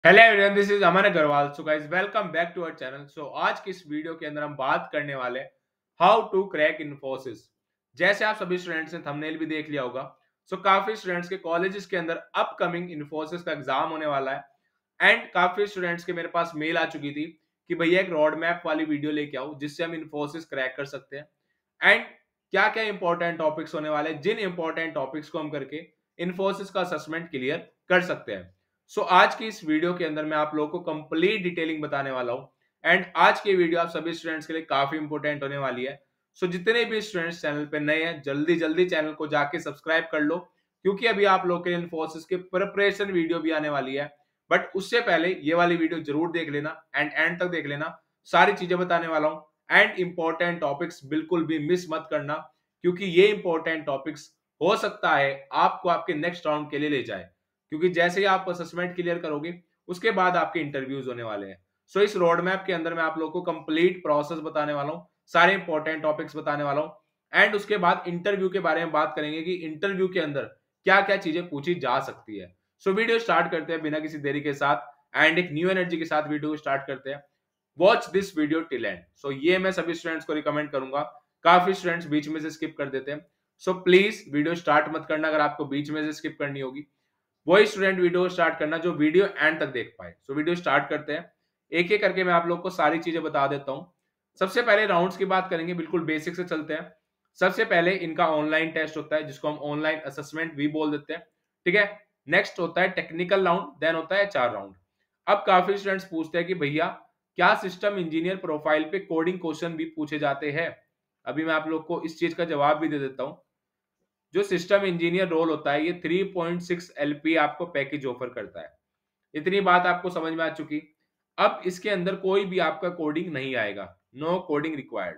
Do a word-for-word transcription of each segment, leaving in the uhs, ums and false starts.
Hello everyone, this is Aman Agrawal. So guys, welcome back to our channel. So आज की इस video के अंदर हम बात करने वाले हाउ टू क्रैक इन्फोसिस। जैसे आप सभी स्टूडेंट्स ने थंबनेल भी देख लिया होगा, सो so, काफी स्टूडेंट्स के कॉलेजेस के अंदर अपकमिंग इन्फोसिस का एग्जाम होने वाला है एंड काफी स्टूडेंट्स के मेरे पास मेल आ चुकी थी कि भैया एक रोड मैप वाली वीडियो लेके आओ जिससे हम इन्फोसिस क्रैक कर सकते हैं एंड क्या क्या इंपॉर्टेंट टॉपिक्स होने वाले हैं, जिन इंपॉर्टेंट टॉपिक्स को हम करके इन्फोसिस का असेसमेंट क्लियर कर सकते हैं। सो so, आज की इस वीडियो के अंदर मैं आप लोगों को कंप्लीट डिटेलिंग बताने वाला हूं एंड आज की वीडियो आप सभी स्टूडेंट्स के लिए काफी इंपॉर्टेंट होने वाली है। सो so, जितने भी स्टूडेंट्स चैनल पे नए हैं जल्दी जल्दी चैनल को जाके सब्सक्राइब कर लो, क्योंकि अभी आप लोग के इन्फोसिस के प्रिपरेशन वीडियो भी आने वाली है। बट उससे पहले ये वाली वीडियो जरूर देख लेना एंड एंड तक देख लेना, सारी चीजें बताने वाला हूं एंड इंपॉर्टेंट टॉपिक्स बिल्कुल भी मिस मत करना, क्योंकि ये इंपॉर्टेंट टॉपिक्स हो सकता है आपको आपके नेक्स्ट राउंड के लिए ले जाए, क्योंकि जैसे ही आप असेसमेंट क्लियर करोगे उसके बाद आपके इंटरव्यूज होने वाले हैं। सो so, इस रोड मैप के अंदर मैं आप लोगों को कंप्लीट प्रोसेस बताने वाला हूं, सारे इंपॉर्टेंट टॉपिक्स बताने वाला हूं एंड उसके बाद इंटरव्यू के बारे में बात करेंगे कि इंटरव्यू के अंदर क्या क्या चीजें पूछी जा सकती है। सो so, वीडियो स्टार्ट करते हैं बिना किसी देरी के साथ एंड एक न्यू एनर्जी के साथ वीडियो को स्टार्ट करते हैं। Watch this video till end. So ये मैं सभी स्टूडेंट्स को रिकमेंड करूंगा, काफी स्टूडेंट्स बीच में से स्किप कर देते हैं। सो प्लीज वीडियो स्टार्ट मत करना अगर आपको बीच में से स्किप करनी होगी। वही स्टूडेंट वीडियो स्टार्ट करना जो वीडियो एंड तक देख पाए। सो वीडियो स्टार्ट करते हैं, एक एक करके मैं आप लोग को सारी चीजें बता देता हूं। सबसे पहले राउंड्स की बात करेंगे, बिल्कुल बेसिक से चलते हैं। सबसे पहले इनका ऑनलाइन टेस्ट होता है जिसको हम ऑनलाइन असेसमेंट भी बोल देते हैं, ठीक है। नेक्स्ट होता है टेक्निकल राउंड, देन होता है चार राउंड। अब काफी स्टूडेंट्स पूछते हैं कि भैया क्या सिस्टम इंजीनियर प्रोफाइल पे कोडिंग क्वेश्चन भी पूछे जाते हैं। अभी मैं आप लोग को इस चीज का जवाब भी दे देता हूं। जो सिस्टम इंजीनियर रोल होता है ये थ्री पॉइंट सिक्स एलपी आपको पैकेज ऑफर करता है। इतनी बात आपको समझ में आ चुकी। अब इसके अंदर कोई भी आपका कोडिंग नहीं आएगा, नो कोडिंग रिक्वायर्ड।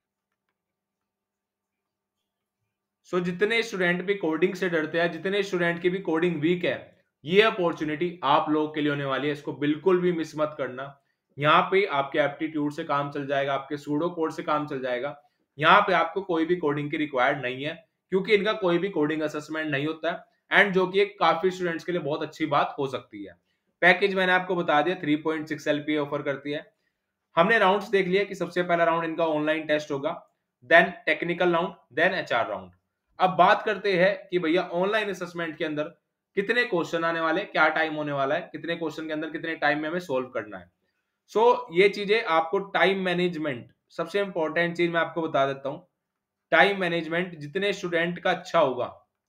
सो जितने स्टूडेंट भी कोडिंग से डरते हैं, जितने स्टूडेंट की भी कोडिंग वीक है, ये अपॉर्चुनिटी आप लोगों के लिए होने वाली है, इसको बिल्कुल भी मिस मत करना। यहाँ पे आपके एप्टीट्यूड से काम चल जाएगा, आपके सूडो कोड से काम चल जाएगा। यहाँ पे आपको कोई भी कोडिंग की रिक्वायर्ड नहीं है, क्योंकि इनका कोई भी कोडिंग असेसमेंट नहीं होता है एंड जो कि एक काफी स्टूडेंट्स के लिए बहुत अच्छी बात हो सकती है। पैकेज मैंने आपको बता दिया, three point six LPA offer करती है। हमने राउंड्स देख लिया कि सबसे पहला राउंड इनका ऑनलाइन टेस्ट होगा, then technical round, then HR round. अब बात करते हैं कि भैया ऑनलाइन असेसमेंट के अंदर कितने क्वेश्चन आने वाले, क्या टाइम होने वाला है, कितने क्वेश्चन के अंदर कितने टाइम में हमें सोल्व करना है। सो so, ये चीजें आपको टाइम मैनेजमेंट, सबसे इंपॉर्टेंट चीज मैं आपको बता देता हूं। टाइम मैनेजमेंट जितने स्टूडेंट का अच्छा होगा,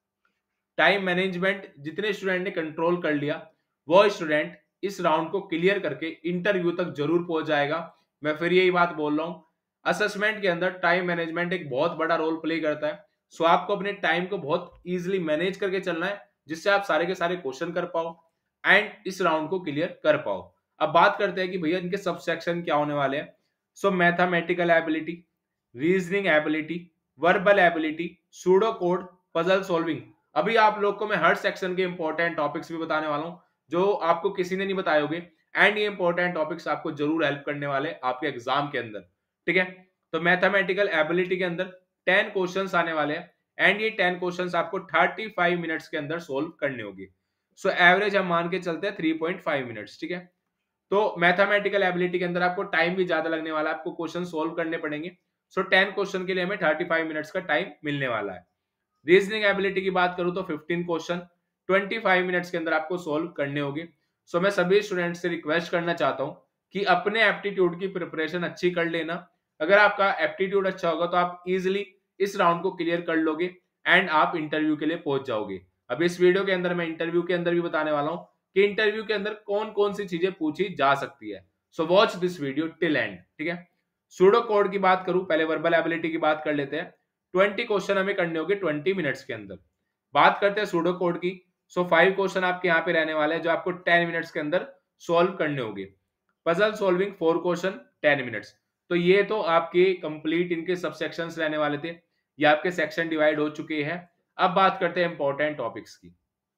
टाइम मैनेजमेंट जितने स्टूडेंट ने कंट्रोल कर लिया, वो स्टूडेंट इस राउंड को क्लियर करके इंटरव्यू तक जरूर पहुंच जाएगा। मैं फिर यही बात बोल रहा हूं, असेसमेंट के अंदर टाइम मैनेजमेंट एक बहुत बड़ा रोल प्ले करता है। सो आपको अपने टाइम को बहुत इजीली मैनेज करके चलना है, जिससे आप सारे के सारे क्वेश्चन कर पाओ एंड इस राउंड को क्लियर कर पाओ। अब बात करते हैं कि भैया इनके सब सेक्शन क्या होने वाले हैं। So mathematical ability, reasoning ability, verbal ability, pseudo code, puzzle solving. अभी आप लोग को मैं हर सेक्शन के इंपॉर्टेंट टॉपिक्स भी बताने वाला हूं जो आपको किसी ने नहीं बताए होंगे एंड ये इंपॉर्टेंट टॉपिक्स आपको जरूर हेल्प करने वाले आपके एग्जाम के अंदर, ठीक है। तो मैथमेटिकल एबिलिटी के अंदर टेन क्वेश्चंस आने वाले हैं एंड ये टेन क्वेश्चंस आपको थर्टी फाइव मिनट्स के अंदर सोल्व करने होंगे। सो एवरेज हम मान के चलते हैं थ्री पॉइंट फाइव मिनट्स, ठीक है। तो मैथमेटिकल एबिलिटी के अंदर आपको टाइम भी ज्यादा लगने वाला है, आपको क्वेश्चन सोल्व करने पड़ेंगे। सो टेन क्वेश्चन के लिए हमें थर्टी फाइव मिनट्स का टाइम मिलने वाला है। रीजनिंग एबिलिटी की बात करूं तो fifteen question twenty five minutes के अंदर आपको सोल्व करने होंगे। सो मैं सभी स्टूडेंट्स से रिक्वेस्ट करना चाहता हूं कि अपने एप्टीट्यूड की प्रिपरेशन अच्छी कर लेना। अगर आपका एप्टीट्यूड अच्छा होगा तो आप इजिली इस राउंड को क्लियर कर लोगे एंड आप इंटरव्यू के लिए पहुंच जाओगे। अब इस वीडियो के अंदर मैं इंटरव्यू के अंदर भी बताने वाला हूं कि इंटरव्यू के अंदर कौन कौन सी चीजें पूछी जा सकती है। So watch this video till end, ठीक है। सूडो कोड की बात करूं, पहले वर्बल एबिलिटी की बात कर लेते हैं। ट्वेंटी क्वेश्चन हमें करने होंगे ट्वेंटी मिनट्स के अंदर। बात करते हैं सूडो कोड की। सो फाइव क्वेश्चन आपके यहाँ पे रहने वाले हैं जो आपको टेन मिनट्स के अंदर सोल्व करने होंगे। Puzzle solving four question ten minutes. तो ये तो आपके कंप्लीट इनके सब सेक्शंस रहने वाले थे, ये आपके सेक्शन डिवाइड हो चुके हैं। अब बात करते हैं इंपॉर्टेंट टॉपिक्स की।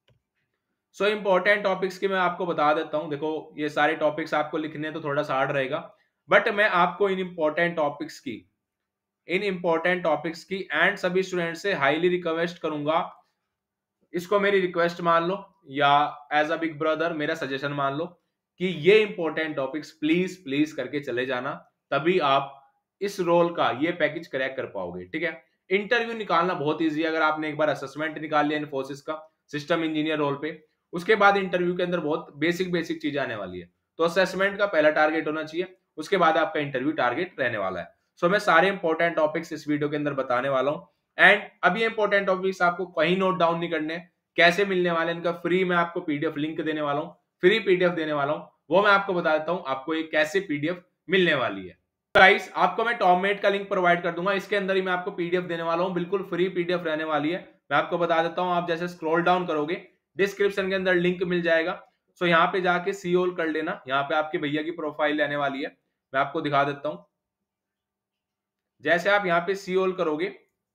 सो इंपॉर्टेंट टॉपिक्स की मैं आपको बता देता हूं। देखो ये सारे टॉपिक्स आपको लिखने तो थोड़ा सा हार्ड रहेगा, बट मैं आपको इन इंपॉर्टेंट टॉपिक्स की इन इंपॉर्टेंट टॉपिक्स की एंड सभी स्टूडेंट से हाईली रिक्वेस्ट करूंगा, इसको मेरी रिक्वेस्ट मान लो या एज अ बिग ब्रदर मेरा सजेशन मान लो कि ये इंपॉर्टेंट टॉपिक्स प्लीज प्लीज करके चले जाना, तभी आप इस रोल का ये पैकेज क्रैक कर पाओगे, ठीक है। इंटरव्यू निकालना बहुत ईजी है। अगर आपने एक बार असेसमेंट निकाल लिया इन्फोसिस का सिस्टम इंजीनियर रोल पे, उसके बाद इंटरव्यू के अंदर बहुत बेसिक बेसिक चीजें आने वाली है। तो असेसमेंट का पहला टारगेट होना चाहिए, उसके बाद आपका इंटरव्यू टारगेट रहने वाला है। सो so, मैं सारे इंपॉर्टेंट टॉपिक्स इस वीडियो के अंदर बताने वाला हूं। एंड अब ये इंपॉर्टेंट टॉपिक्स आपको कहीं नोट डाउन नहीं करने, कैसे मिलने वाले इनका फ्री में आपको पीडीएफ लिंक देने वाला हूं, फ्री पीडीएफ देने वाला हूं, वो मैं आपको बता देता हूं आपको ये कैसे पीडीएफ मिलने वाली है। गाइस आपको मैं टॉपमेट का लिंक प्रोवाइड कर दूंगा, इसके अंदर ही मैं आपको पीडीएफ देने वाला हूं, बिल्कुल फ्री पीडीएफ रहने वाली है। मैं आपको बता देता हूं, आप जैसे स्क्रॉल डाउन करोगे डिस्क्रिप्शन के अंदर लिंक मिल जाएगा। सो यहाँ पे जाके सी ऑल कर लेना, यहाँ पे आपके भैया की प्रोफाइल रहने वाली है, मैं आपको दिखा देता हूं। जैसे आप यहाँ पे सी ऑल करोगे,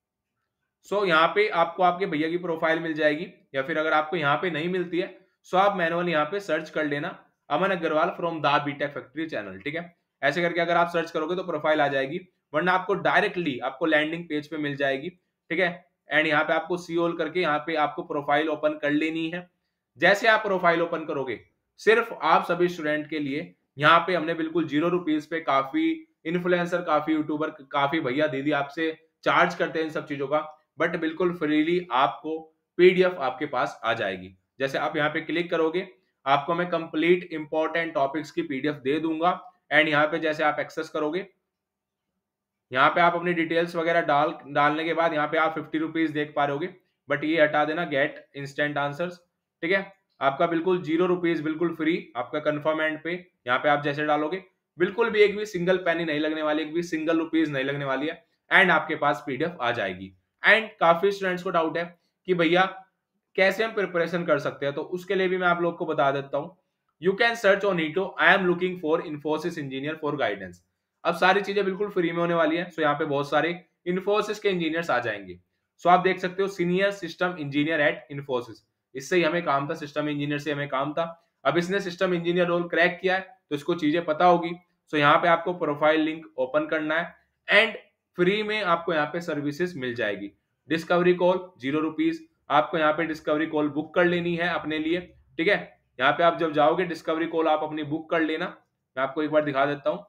सो यहाँ पे आपको आपके भैया की प्रोफाइल मिल जाएगी, या फिर अगर आपको यहाँ पे नहीं मिलती है सो आप मैनुअल यहाँ पे सर्च कर लेना Aman Agarwal from the BTech factory channel, ठीक है। ऐसे करके अगर आप सर्च करोगे तो प्रोफाइल आ जाएगी, वरना आपको डायरेक्टली आपको लैंडिंग पेज पे मिल जाएगी, ठीक है। एंड यहाँ पे आपको सी ऑल करके यहाँ पे आपको प्रोफाइल ओपन कर लेनी है। जैसे आप प्रोफाइल ओपन करोगे, सिर्फ आप सभी स्टूडेंट के लिए यहाँ पे हमने बिल्कुल जीरो रुपीज पे काफी इन्फ्लुएंसर, काफी यूट्यूबर, काफी भैया दीदी आपसे चार्ज करते हैं इन सब चीजों का, बट बिल्कुल फ्रीली आपको पीडीएफ आपके पास आ जाएगी। जैसे आप यहाँ पे क्लिक करोगे, आपको मैं कंप्लीट इंपॉर्टेंट टॉपिक्स की पीडीएफ दे दूंगा। एंड यहाँ पे जैसे आप एक्सेस करोगे, यहाँ पे आप अपनी डिटेल्स वगैरह डाल डालने के बाद यहाँ पे आप फिफ्टी रुपीज देख पा रहे, बट ये हटा देना, गेट इंस्टेंट आंसर्स, ठीक है। आपका बिल्कुल जीरो रुपीज बिल्कुल फ्री आपका कंफर्म एंड पे, यहाँ पे आप जैसे डालोगे बिल्कुल भी एक भी सिंगल पेनी नहीं लगने वाली, एक भी सिंगल रुपीज नहीं लगने वाली है, एंड आपके पास पीडीएफ आ जाएगी। एंड काफी स्टूडेंट्स को डाउट है कि भैया कैसे हम प्रिपरेशन कर सकते हैं, तो उसके लिए भी मैं आप लोग को बता देता हूँ। यू कैन सर्च ऑन ईटो, I am looking for Infosys engineer for guidance. अब सारी चीजें बिल्कुल फ्री में होने वाली है। सो यहाँ पे बहुत सारे इन्फोसिस के इंजीनियर्स आ जाएंगे। सो आप देख सकते हो senior system engineer at Infosys, इससे ही हमें काम था, सिस्टम इंजीनियर से हमें काम था। अब इसने सिस्टम इंजीनियर रोल क्रैक किया है तो इसको चीजें पता होगी। सो यहाँ पे आपको प्रोफाइल लिंक ओपन करना है एंड फ्री में आपको यहाँ पे सर्विसेज मिल जाएगी। डिस्कवरी कॉल जीरो रुपीज, आपको यहाँ पे डिस्कवरी कॉल बुक कर लेनी है अपने लिए, ठीक है। यहाँ पे आप जब जाओगे डिस्कवरी कॉल आप अपनी बुक कर लेना। मैं आपको एक बार दिखा देता हूँ,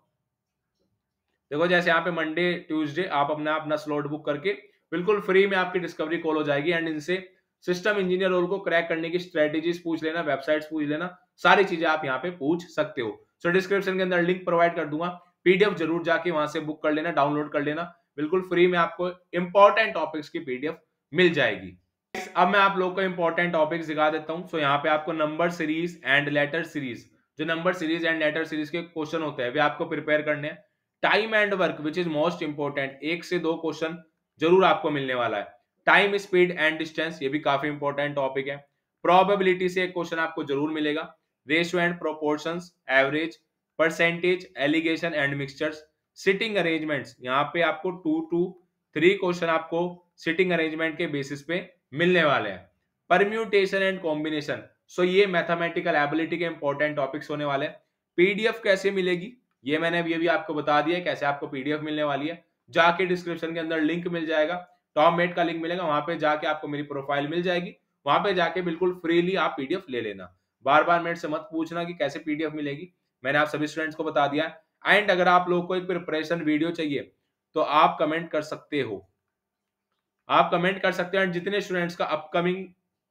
देखो जैसे यहाँ पे मंडे ट्यूसडे आप अपना अपना स्लॉट बुक करके बिल्कुल फ्री में आपकी डिस्कवरी कॉल हो जाएगी। एंड इनसे सिस्टम इंजीनियर रोल को क्रैक करने की स्ट्रेटेजीज पूछ लेना, वेबसाइट्स पूछ लेना, सारी चीजें आप यहाँ पे पूछ सकते हो। सो डिस्क्रिप्शन के अंदर लिंक प्रोवाइड कर दूंगा, पीडीएफ जरूर जाके वहां से बुक कर लेना, डाउनलोड कर लेना, बिल्कुल फ्री में आपको इंपॉर्टेंट टॉपिक्स की पीडीएफ मिल जाएगी। अब मैं आप लोग को इंपॉर्टेंट टॉपिक्स दिखा देता हूँ। सो यहाँ पे आपको number series and letter series, जो number series and letter series के क्वेश्चन होते हैं वे आपको प्रिपेयर करने हैं। Time and work which is most important, एक से दो क्वेश्चन जरूर आपको मिलने वाला है। टाइम स्पीड एंड डिस्टेंस, ये भी काफी इंपॉर्टेंट टॉपिक है। प्रोबेबिलिटी से एक क्वेश्चन आपको जरूर मिलेगा। Ratio and proportions, average, percentage, alligation and mixtures, sitting arrangements, यहाँ पे आपको टू टू थ्री क्वेश्चन आपको सिटिंग अरेंजमेंट के बेसिस पे मिलने वाले हैं। परम्यूटेशन एंड कॉम्बिनेशन, सो ये मैथमेटिकल एबिलिटी के इंपॉर्टेंट टॉपिक्स होने वाले हैं। पीडीएफ कैसे मिलेगी ये मैंने अभी अभी आपको बता दिया है, कैसे आपको पीडीएफ मिलने वाली है। जाके डिस्क्रिप्शन के अंदर लिंक मिल जाएगा, टॉपमेट का लिंक मिलेगा, वहां पे जाके आपको मेरी प्रोफाइल मिल जाएगी, वहां पे जाके बिल्कुल फ्रीली आप पीडीएफ ले लेना। बार बार मेरे से मत पूछना कि कैसे पीडीएफ मिलेगी, मैंने आप सभी स्टूडेंट्स को बता दिया है। एंड अगर आप लोग को एक प्रिपरेशन वीडियो चाहिए तो आप कमेंट कर सकते हो, आप कमेंट कर सकते हैं। जितने स्टूडेंट्स का अपकमिंग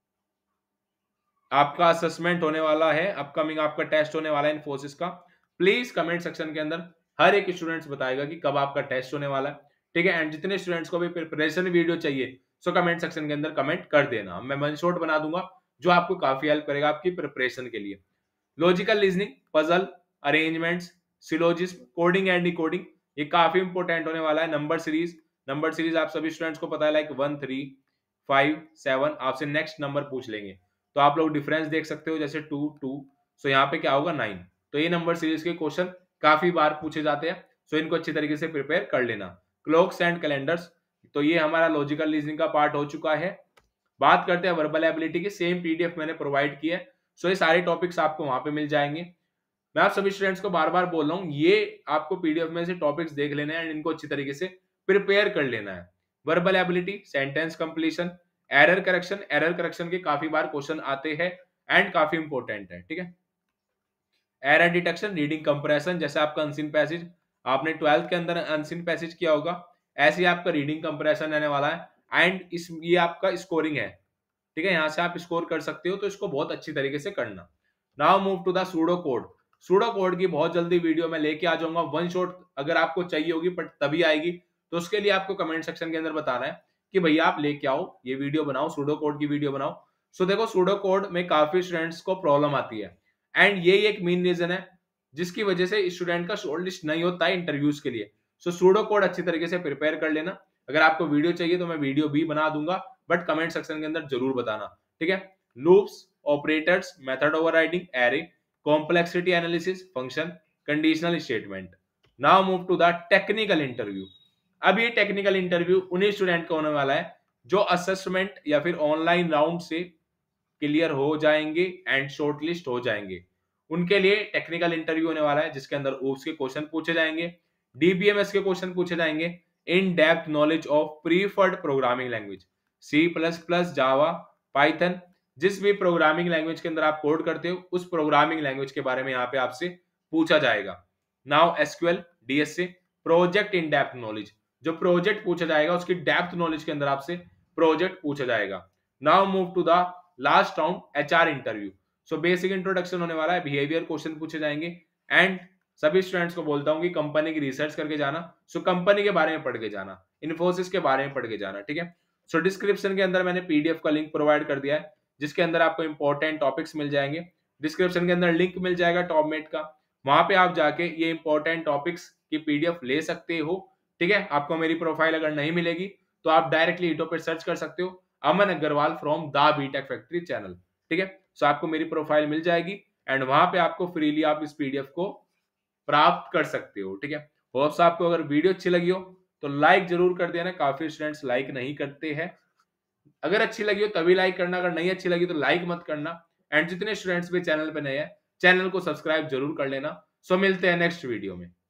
आपका असेसमेंट होने वाला है, अपकमिंग आपका टेस्ट होने वाला है इन्फोसिस का, प्लीज कमेंट सेक्शन के अंदर हर एक स्टूडेंट्स बताएगा कि कब आपका टेस्ट होने वाला है, ठीक है। एंड जितने स्टूडेंट्स को भी प्रिपरेशन वीडियो चाहिए सो कमेंट सेक्शन के अंदर कमेंट कर देना, मैं वन शॉट बना दूंगा जो आपको काफी हेल्प करेगा आपकी प्रिपरेशन के लिए। Logical reasoning, puzzle, arrangements, syllogism, coding and decoding, ये काफी इंपॉर्टेंट होने वाला है। नंबर सीरीज, नंबर सीरीज आप सभी स्टूडेंट्स को पता है, like one three five seven, आपसे नेक्स्ट नंबर पूछ लेंगे तो आप लोग डिफरेंस देख सकते हो, जैसे टू टू, सो यहाँ पे क्या होगा नाइन। तो ये नंबर सीरीज के क्वेश्चन काफी बार पूछे जाते हैं, सो इनको अच्छी तरीके से प्रिपेयर कर लेना। क्लॉक्स एंड कैलेंडर्स, तो ये हमारा लॉजिकल रीजनिंग का पार्ट हो चुका है। बात करते हैं वर्बल एबिलिटी की, सेम पीडीएफ मैंने प्रोवाइड की है, सो ये सारे टॉपिक्स आपको वहां पे मिल जाएंगे। मैं आप सभी स्टूडेंट्स को बार बार बोल रहा हूँ, ये आपको पीडीएफ में से टॉपिक्स देख लेने हैं एंड इनको अच्छी तरीके से प्रिपेयर कर लेना है। Verbal ability, sentence completion, error correction, error correction के काफी बार क्वेश्चन आते हैं एंड काफी इंपॉर्टेंट है, ठीक है। एरर डिटेक्शन, रीडिंग कंप्रेशन, जैसे आपका अनसीन पैसेज आपने ट्वेल्थ के अंदर अनसीन पैसेज किया होगा, ऐसे ही आपका रीडिंग कंप्रेशन रहने वाला है। एंड इस ये आपका स्कोरिंग है, ठीक है, यहां से आप स्कोर कर सकते हो, तो इसको बहुत अच्छी तरीके से करना। Now move to the pseudo code. Pseudo code की बहुत जल्दी वीडियो मैं लेके आ जाऊंगा, वन शॉट अगर आपको चाहिए होगी बट तभी आएगी, तो उसके लिए आपको कमेंट सेक्शन के अंदर बताना है कि भैया आप लेके आओ, ये वीडियो बनाओ, सूडो कोड की वीडियो बनाओ। सो देखो सूडो कोड में काफी स्टूडेंट्स को प्रॉब्लम आती है, एंड ये एक मेन रीजन है जिसकी वजह से स्टूडेंट का शॉर्ट लिस्ट नहीं होता है इंटरव्यूज के लिए। सो सूडो कोड अच्छी तरीके से प्रिपेयर कर लेना। अगर आपको वीडियो चाहिए तो मैं वीडियो भी बना दूंगा, बट कमेंट सेक्शन के अंदर जरूर बताना, ठीक है। Loops, operators, method overriding, array, complexity analysis, function, conditional statement. Now move to the technical interview. अब ये टेक्निकल इंटरव्यू उन्हीं स्टूडेंट का होने वाला है जो असेसमेंट या फिर ऑनलाइन राउंड से क्लियर हो जाएंगे एंड शॉर्टलिस्ट हो जाएंगे। उनके लिए टेक्निकल इंटरव्यू होने वाला है जिसके अंदर ओप्स के क्वेश्चन पूछे जाएंगे, डीबीएमएस के क्वेश्चन पूछे जाएंगे, in depth knowledge of preferred programming language, C plus plus, Java, Python, जिस भी प्रोग्रामिंग लैंग्वेज के अंदर आप कोड करते हो उस प्रोग्रामिंग लैंग्वेज के बारे में यहाँ पे आपसे पूछा जाएगा। Now SQL, DSA, project in depth knowledge, जो प्रोजेक्ट पूछा जाएगा उसकी डेप्थ नॉलेज के अंदर आपसे प्रोजेक्ट पूछा जाएगा। Now move to the last round, HR interview. So basic introduction होने वाला है, बिहेवियर क्वेश्चन पूछे जाएंगे, एंड सभी स्टूडेंट्स को बोलता हूं कि कंपनी की रिसर्च करके जाना। सो so, कंपनी के बारे में पढ़ के जाना, इन्फोसिस के बारे में पढ़ के जाना, ठीक है। सो so, डिस्क्रिप्शन के अंदर मैंने पीडीएफ का लिंक प्रोवाइड कर दिया है जिसके अंदर आपको इंपॉर्टेंट टॉपिक्स मिल जाएंगे। डिस्क्रिप्शन के अंदर लिंक मिल जाएगा टॉपमेट का, वहां पे आप जाके ये इंपॉर्टेंट टॉपिक्स की पीडीएफ ले सकते हो, ठीक है। आपको मेरी प्रोफाइल अगर नहीं मिलेगी तो आप डायरेक्टली यूट्यूब पे सर्च कर सकते हो, Aman Agarwal from the BTech factory channel, ठीक है। सो आपको मेरी प्रोफाइल मिल जाएगी एंड वहां पे आपको फ्रीली आप इस पीडीएफ को प्राप्त कर सकते हो, ठीक है। होप्स आपको अगर वीडियो अच्छी लगी हो तो लाइक जरूर कर देना, काफी स्टूडेंट्स लाइक नहीं करते हैं। अगर अच्छी लगी हो तभी लाइक करना, अगर नहीं अच्छी लगी तो लाइक मत करना। एंड जितने स्टूडेंट्स भी चैनल पे नए हैं चैनल को सब्सक्राइब जरूर कर लेना। सो मिलते हैं नेक्स्ट वीडियो में।